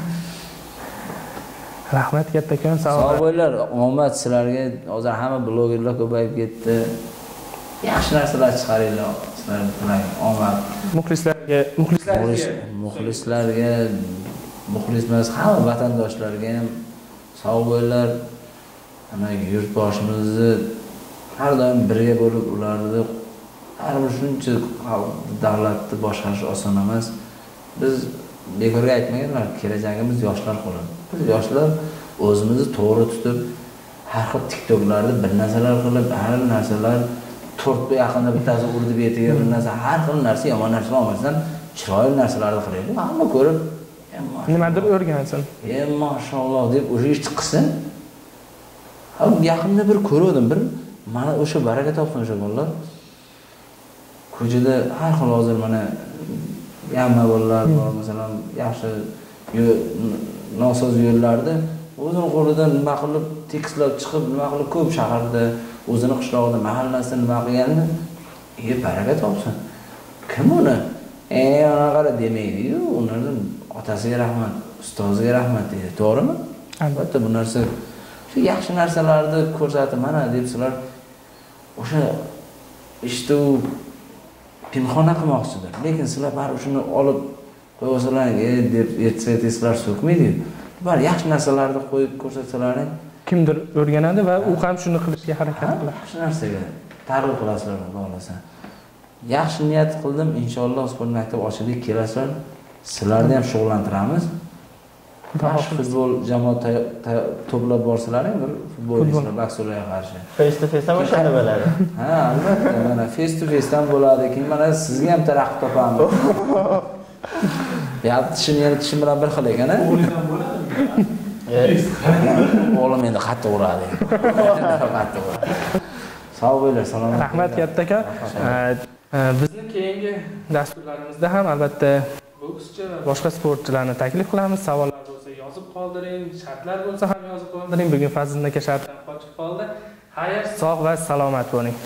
Rahmat kattakon, sog' Sog' bo'linglar, omad sizlarga. Hozir hamma blogerlar ko'payib ketdi. Yaxshi narsalar chiqaringlar, sizlarga tilayman. Omad. Muxlislarga, muxlislarga, muxlislarga, muxlisimiz hamma vatandoshlarga ham sog' bo'linglar. Ana yurtboshimizni har doim birga bo'lib ularni har bir shuncha davlatni boshqarish oson emas. Biz bekorga aytmaganlar, kelajagimiz yoshlar qo'lida. Biz yoshlar o'zimizni to'g'ri tutib, har xil TikToklarda bir narsalar qilib, har xil narsalar to'rtga yaqinda bittasi urdi betiga bir narsa, har xil narsa yomon narsa olmasdan chiroyli narsalarni qilaylik. Hamma ko'rib, nimadir o'rgansin. Ey mashalloh deb o'sha ishni qilsin. Ha, yaqinda bir ko'rdim, bir mana o'sha baraka topsin o'sha bolalar. Ko'chada har xil hozir mana yamma bolalar bor, masalan, yaxshi nosoz yo'llarda o'zini qo'lidan nima qilib tekislab chiqib, nima qilib ko'p shaharda, o'zini qishlog'ida, mahallasida nima qilganini, "Ey, baraka topsin." Kim uni? "Ey, ana qara" demaydi-yu, ularning otasiga rahmat, ustoziga rahmat deydi. To'g'rimi? Albatta bu narsa shu yaxshi narsalarni ko'rsatib, mana deb sizlar o'sha ishda u pinxona qilmoqchidir. Lekin sizlar bari shuni olib qo'ysalar, "Ey" deb ertsa-ertasilar so'kmaydi. Bari yaxshi narsalarni qo'yib ko'rsatsalar, kimdir o'rganadi va u ham shuni qilishga harakat qiladi. Yaxshi narsaga targ'ib qilasizlar, xohlasa. Yaxshi niyat qildim, inshaalloh sport maktabi ochilib kelasizlar. Sizlarni ham shug'ullantiramiz. Yaxshi futbol jamoat to'plab borsalaring, bir futbolchilar Baksurlarga qarshi. Face to face ham o'shanda bo'ladi. Ha, albatta, mana face to face ham bo'ladi. Keyin mana sizga ham taraqib topamiz. Ya, tishim yana tishim bilan bir xil ekan-a? O'g'lidan bo'ladimi? O'g'lim endi qattiq uradi. Qattiq uradi. Sog' bo'linglar, salomat. Rahmat kattakon. Bizni keyingi dasturlarimizda ham albatta bokschi va boshqa sportchilarni taklif qilamiz. Savollar bo'lsa yozib qoldiring, shartlar bo'lsa ham yozib qoldiring. Bugun Fazlin aka shartdan qochib qoldi. Xayr, sog' va salomat bo'ling.